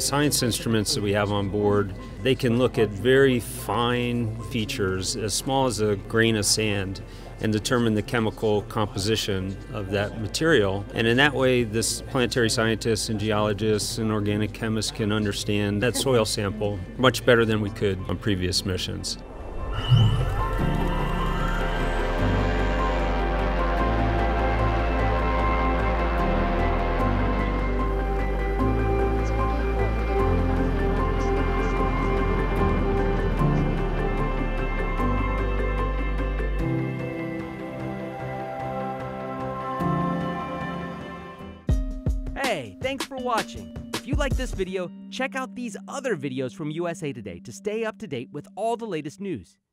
science instruments that we have on board, they can look at very fine features as small as a grain of sand and determine the chemical composition of that material. And in that way, this planetary scientists and geologists and organic chemists can understand that soil sample much better than we could on previous missions. Hey, thanks for watching. If you like this video, check out these other videos from USA Today to stay up to date with all the latest news.